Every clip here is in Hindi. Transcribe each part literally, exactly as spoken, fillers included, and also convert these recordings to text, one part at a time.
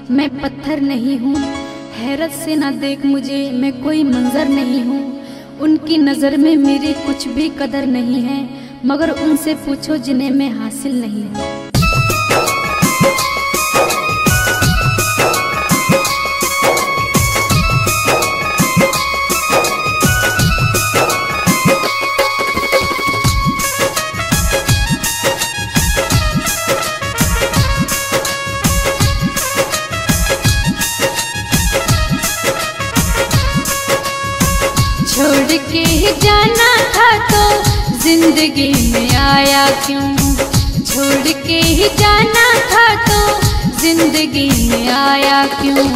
मैं पत्थर नहीं हूँ। हैरत से ना देख मुझे, मैं कोई मंजर नहीं हूँ। उनकी नज़र में मेरी कुछ भी कदर नहीं है, मगर उनसे पूछो जिन्हें मैं हासिल नहीं हूँ। छोड़ के ही जाना था तो जिंदगी में आया क्यों? छोड़ के ही जाना था तो जिंदगी में आया क्यों?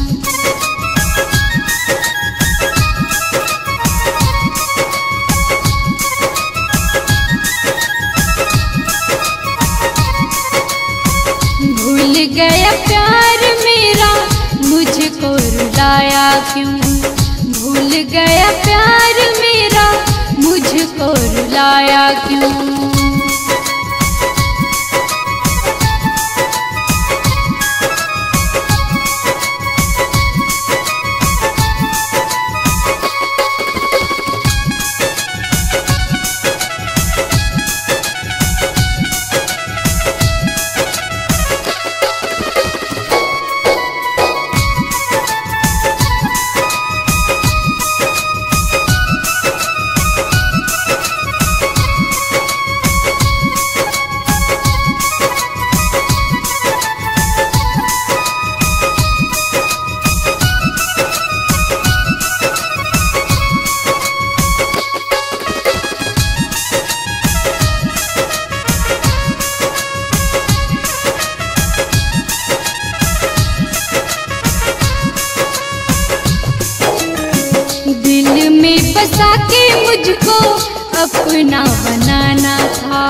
भूल गया प्यार मेरा, मुझको रुलाया क्यों? भूल गया प्यार मेरा, मुझको रुलाया क्यों? बसा के मुझको अपना बनाना था,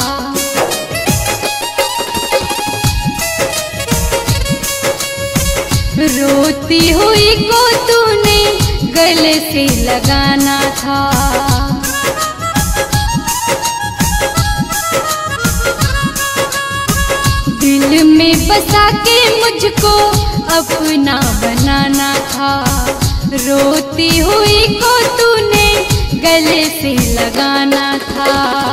रोती हुई को तूने गले से लगाना था। दिल में बसा के मुझको अपना बनाना था, रोती हुई को तूने गले से लगाना था।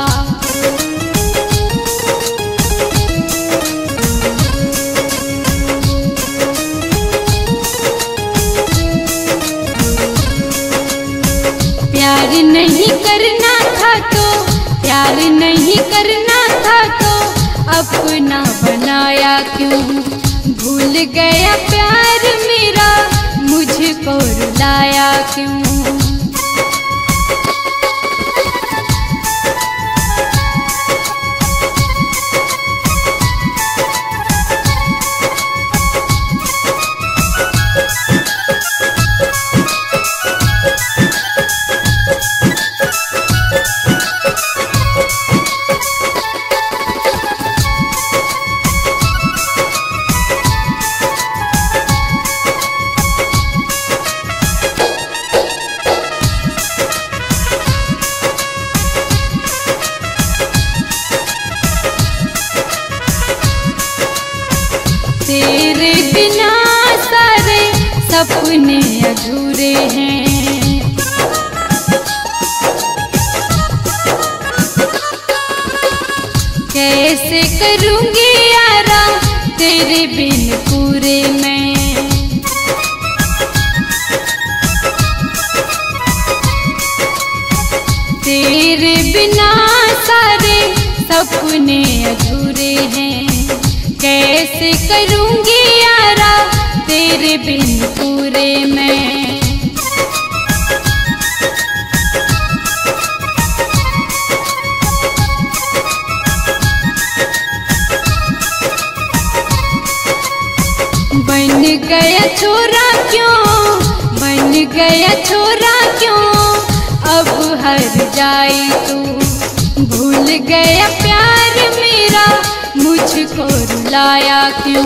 प्यार नहीं करना था तो, प्यार नहीं करना था तो अपना बनाया क्यों? भूल गया प्यार मेरा, मुझको रुलाया क्यों? तेरे बिना सारे सपने अधूरे हैं, कैसे करूँगी यारा तेरे बिन पूरे मैं? तेरे बिना सारे सपने अधूरे हैं, कैसे करूँगी यारा तेरे बिन पूरे मैं? बन गया छोरा क्यों, बन गया छोरा क्यों? अब हर जाई तू, भूल गया प्यार मेरा, मुझको रुलाया क्यों?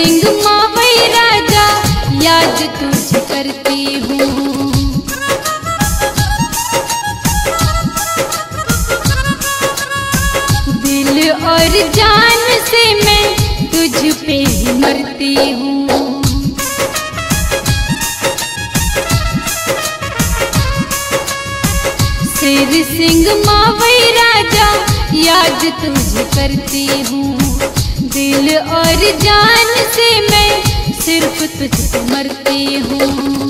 सिंह मावई राजा याद तुझे करती हूँ। दिल और जान से मैं तुझ पे ही मरती हूँ। शेर सिंह मावई राजा याद तुझे करती हूँ। दिल और जान से मैं सिर्फ तुझ पे मरती हूँ।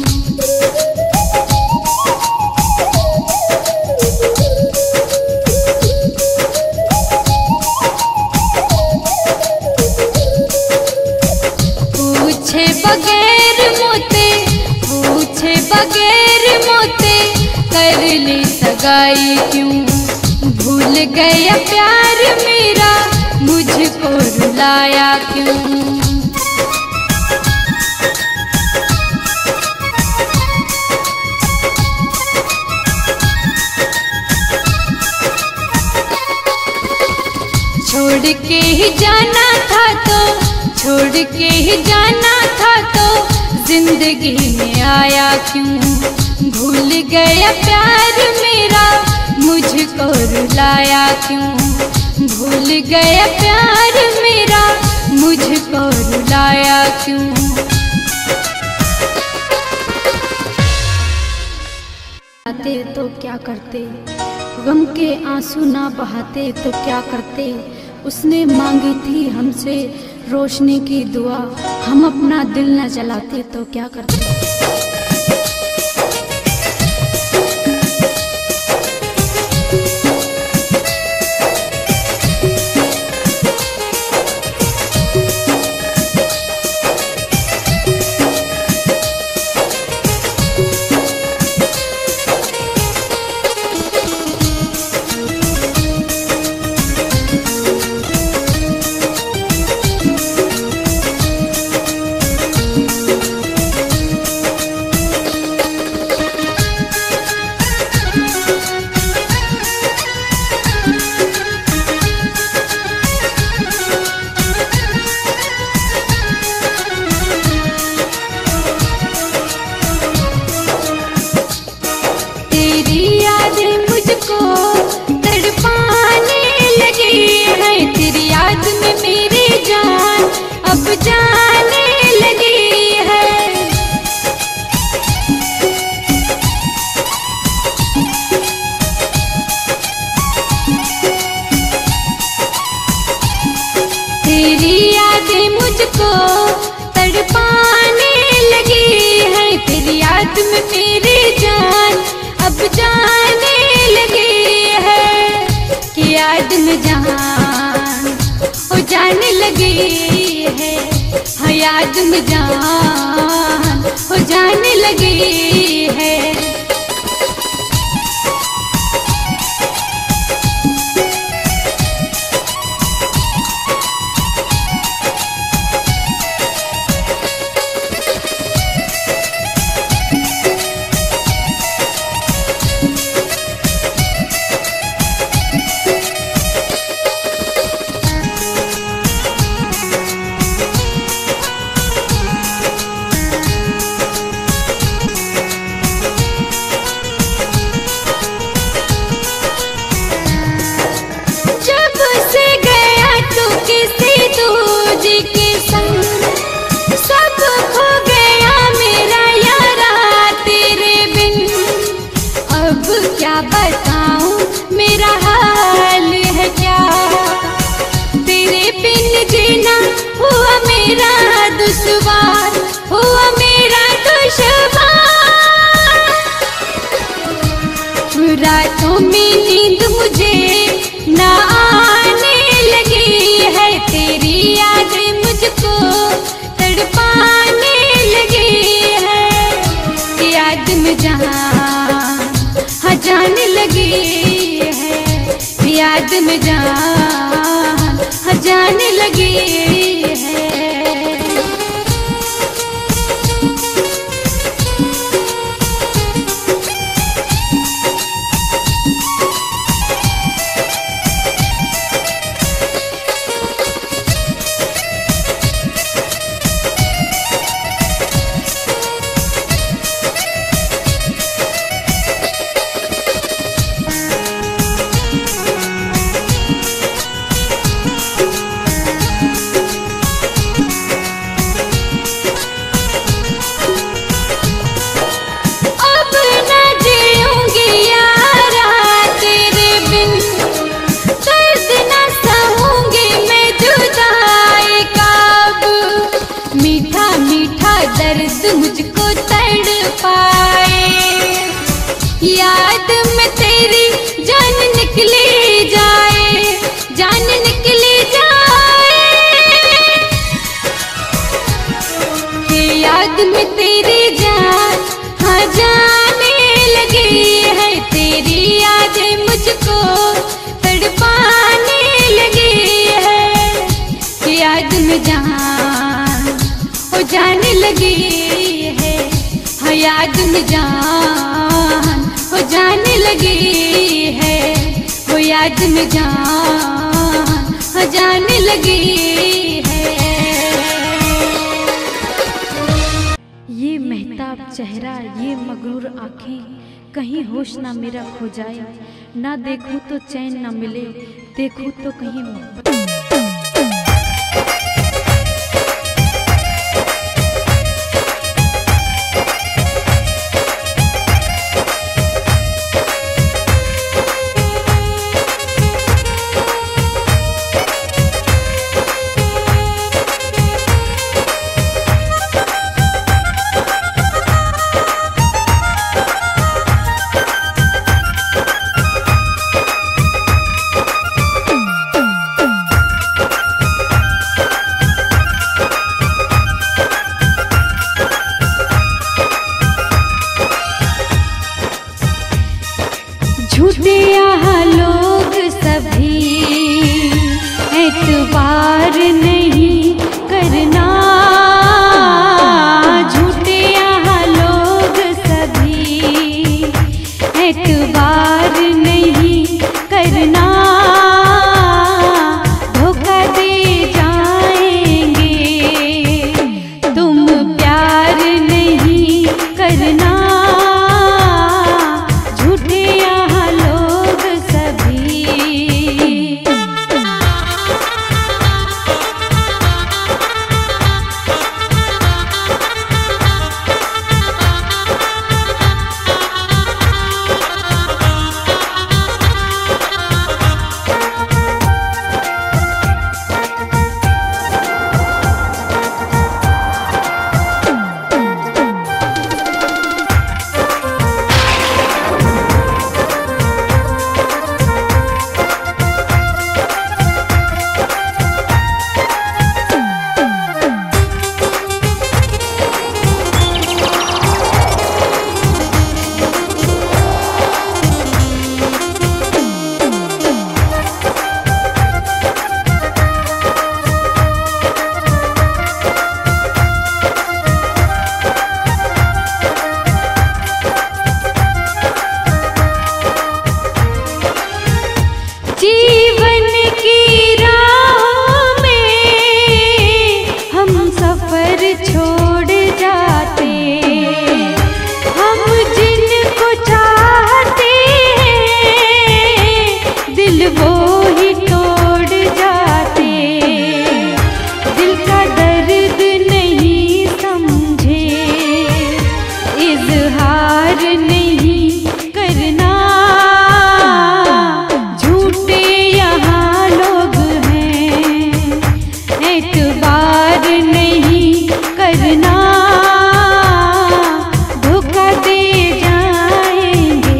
पूछे बगैर मोते पूछे बगैर मोते कर ले सगाई क्यों। भूल गया प्यार मेरा मुझको रुलाया क्यों। छोड़ के ही जाना था तो छोड़ के ही जाना था तो जिंदगी में आया क्यों। भूल गया प्यार मेरा मुझको रुलाया क्यों। भूल गया प्यार मेरा मुझको रुलाया क्यों। आते तो क्या करते गम के आंसू ना बहाते तो क्या करते। उसने मांगी थी हमसे रोशनी की दुआ हम अपना दिल न जलाते तो क्या करते। मुझको तड़पाने लगी है। तेरी याद में मेरी जान अब जाने लगी है। कि याद में जान ओ जाने लगी है। हाँ याद में जान ओ जाने लगी है। दुश्वार हुआ मेरा दुश्वार। रातों में नींद मुझे ना आने लगी है। तेरी याद मुझको तड़पाने लगी है। याद में जान हाँ जाने लगी है। याद में जान हाँ जाने लगी है। दर्द मुझको तड़पाए। याद में तेरी जान निकली जाए, जान निकली जाए कि याद में तेरी जान हाँ जाने लगी है। तेरी यादें मुझको तड़पाने लगी है कि याद में जान वो जाने लगी है। हाँ याद में जान वो जाने लगी है, वो याद में जान वो जाने लगी है। ये महताब चेहरा, ये मगरूर आँखें, कहीं होश ना मेरा खो जाए। ना देखूं तो चैन ना मिले, देखूं तो कहीं मोहब्बत। झूठे यहाँ लोग सभी एतबार नहीं करना, झूठे यहाँ लोग सभी एतबार नहीं करना। धोखा दे जाएंगे तुम प्यार नहीं करना। जीवन की राह में हम सफर छोड़ जाते, हम जिनको चाहते हैं दिल वो ही तोड़ जाते। दिल का दर्द नहीं समझे, इजहार नहीं करना। एतबार नहीं करना, धोखा दे जाएंगे।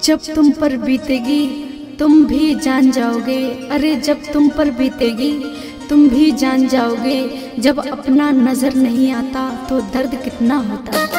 जब तुम पर बीतेगी तुम भी जान जाओगे, अरे जब तुम पर बीतेगी तुम भी जान जाओगे, जब अपना नजर नहीं आता तो दर्द कितना होता है।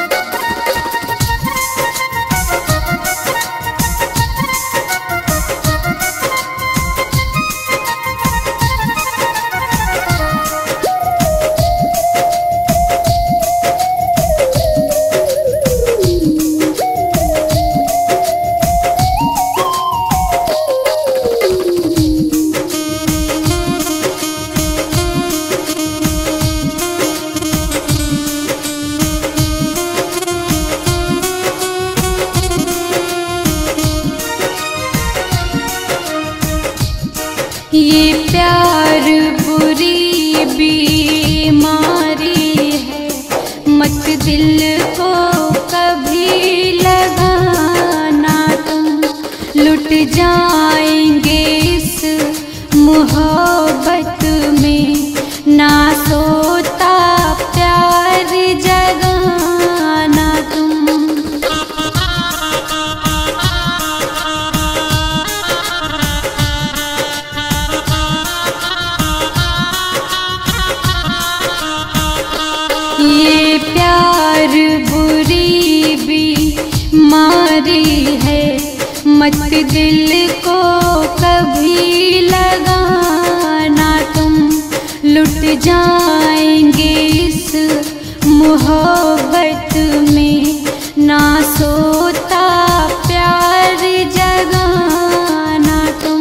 ये प्यार बुरी बीमारी है, मत दिल को कभी लगाना तुम, लुट जाएंगे इस मोहब्बत में, ना सोता प्यार जगाना तुम। ये प्यार बुरी बीमारी है, मत दिल को कभी लगाना तुम, लुट जाएंगे इस मोहब्बत में, ना सोता प्यार जगाना तुम।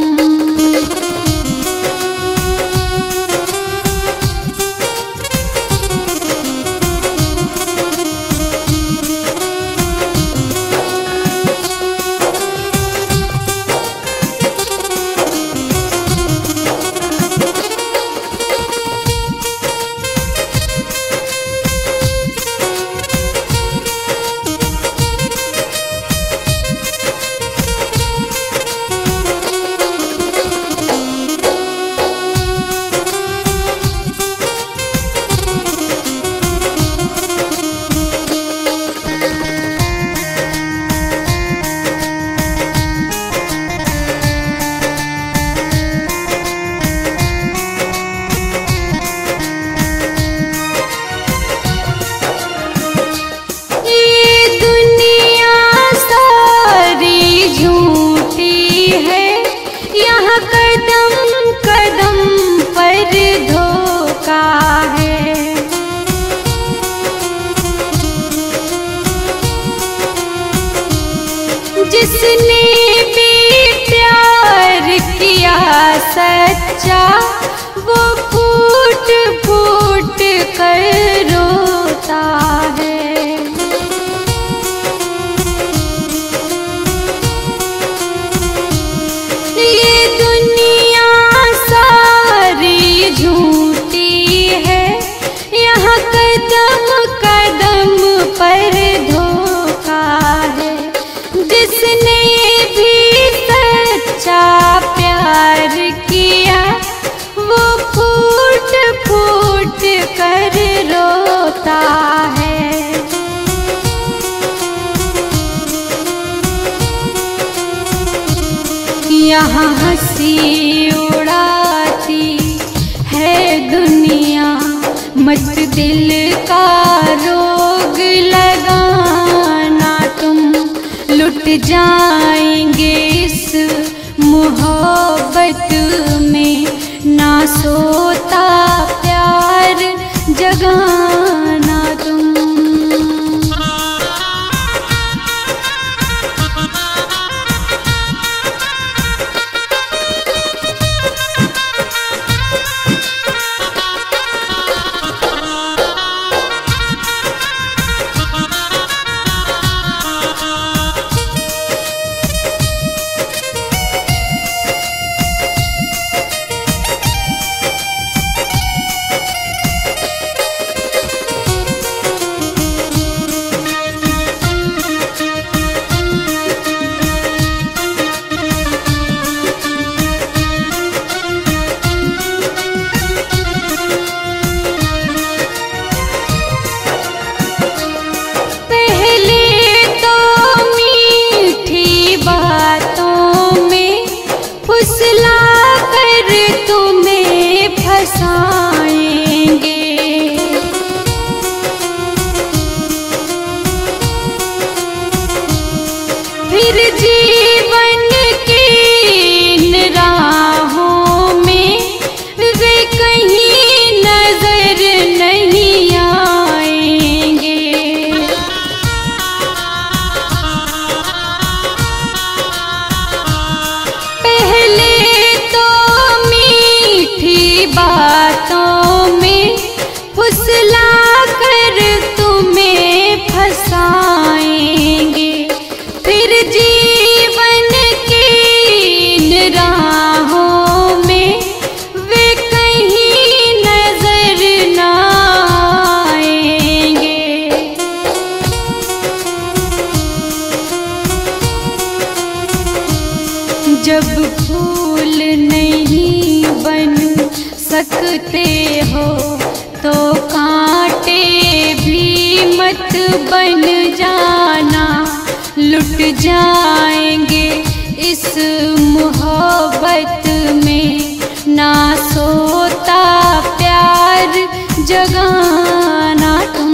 जिसने भी प्यार किया सच्चा, वो फूट फूट कर रोता है। ये दुनिया सारी झूठी है, यहाँ कदम कदम पर धोखा है। जिसने भी सच्चा प्यार किया, वो फूट फूट कर रोता है। यहाँ हंसी उड़ाती है दुनिया, मत दिल का रोग लगाना तुम, लुट जाएंगे इस मोहब्बत में, ना सोता प्यार जगाना तुम। सकते हो तो कांटे भी मत बन जाना, लुट जाएंगे इस मोहब्बत में, ना सोता प्यार जगाना तुम।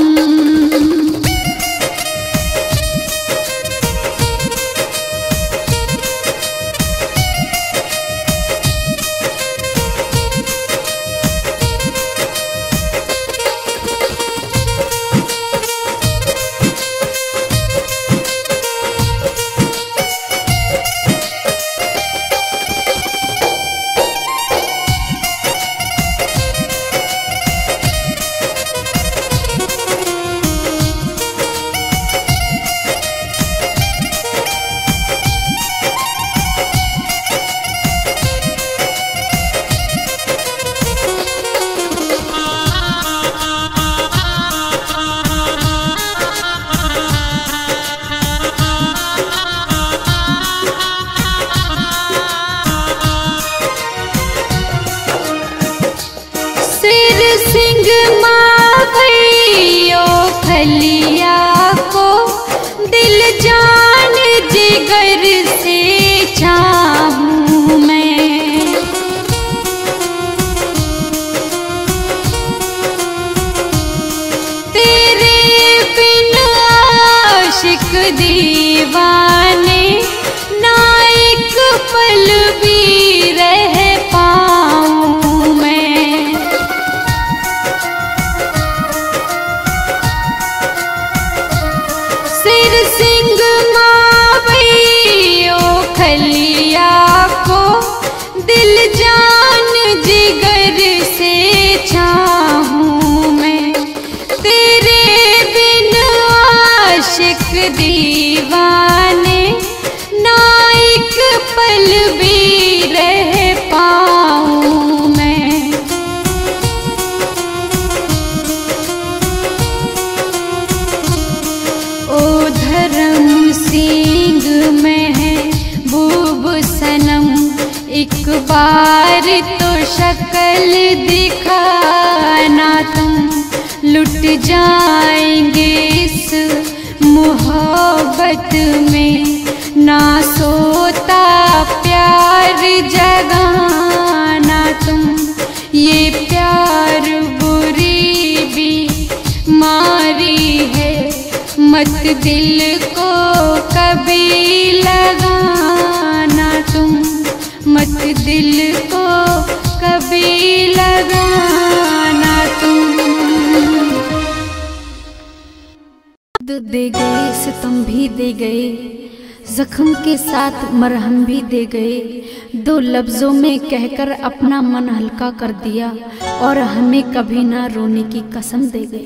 खलिया को दिल जान जिगर से चाहूं मैं, तेरे बिन आशिक दीवाने ना एक पल भी रह पाऊं मैं। सिर सिंह मावैयो खलिया को दिल जान जिगर से चाहूं मैं, तेरे बिन आशिक दीवाने ना एक पल भी रह पाऊं मैं। ओ धर्म सिंह महबूब सनम, एक बार तो शक्ल दिखाना तुम, लुट जाएंगे इस मोहब्बत में, ना सोता प्यार जगाना तुम। ये प्यार बुरी बीमारी है, मत दिल को कभी लगाना तुम, मत दिल को कभी लगाना तुम। दर्द दे गए, सितम भी दे गए, जख्म के साथ मरहम भी दे गए, दो लफ्ज़ों में कहकर अपना मन हल्का कर दिया और हमें कभी ना रोने की कसम दे गए।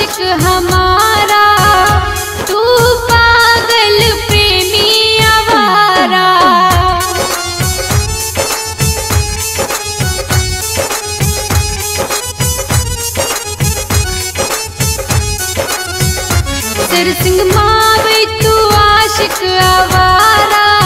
आशिक हमारा, तू पागल प्रेमी आवारा। सिर सिंह मावे तू आशिक आवारा,